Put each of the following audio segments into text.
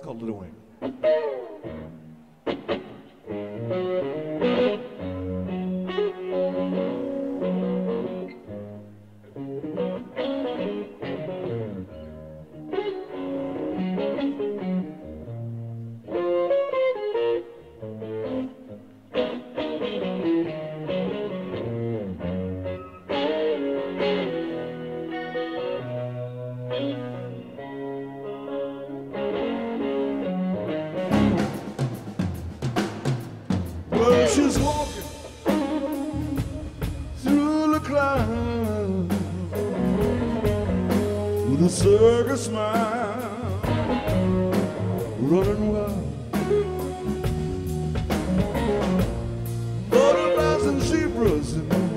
It's called Little Wing. Well, she's walking through the clouds with a circus smile, running wild. Butterflies and zebras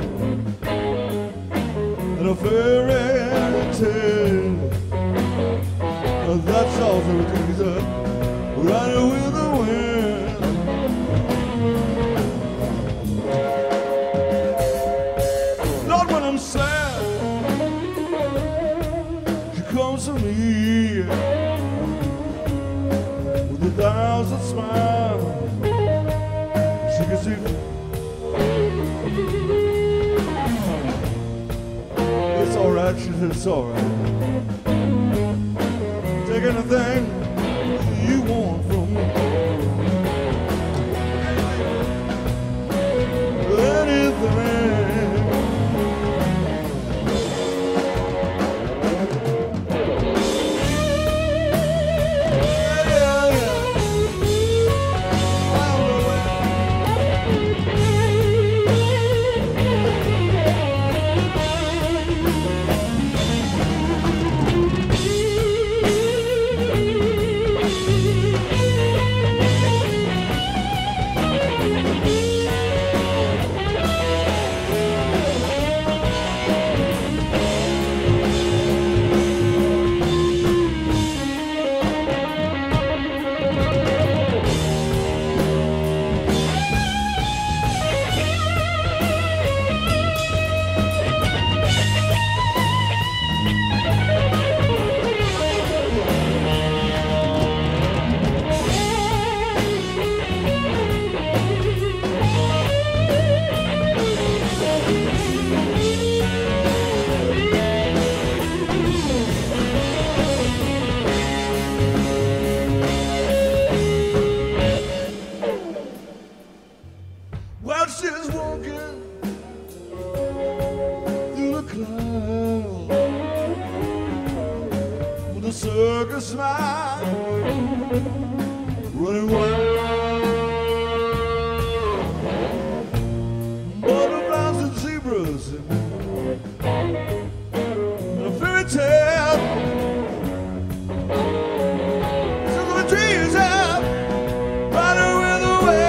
and a fairy tale. That's all the things that riding with the wind. Lord, when I'm sad, she comes to me with 1,000 smiles. She can see it's all right, she said it's all right. Take anything you want from me. Anything. While she's walking through the clouds with a circus smile, running wild. Butterflies and zebras and a fairy tale. Some of the trees out, riding with the wind.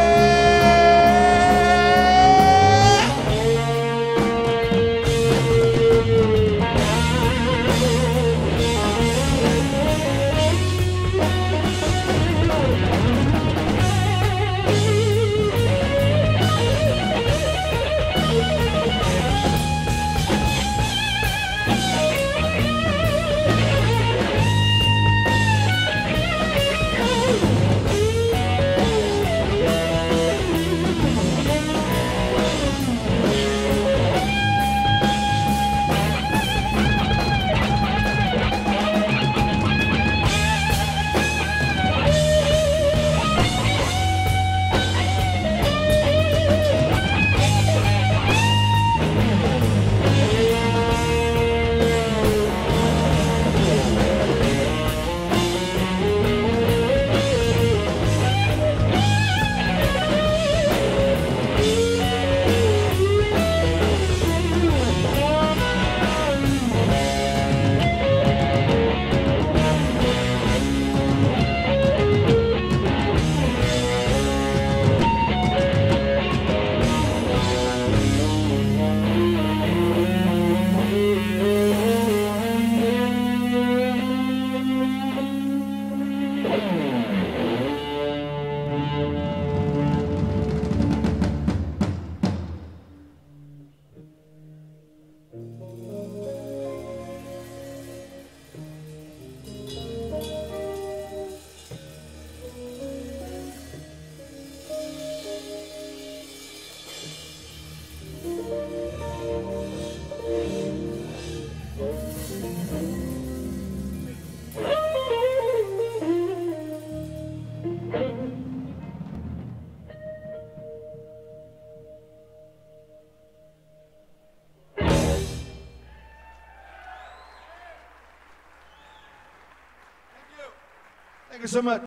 Thank you so much.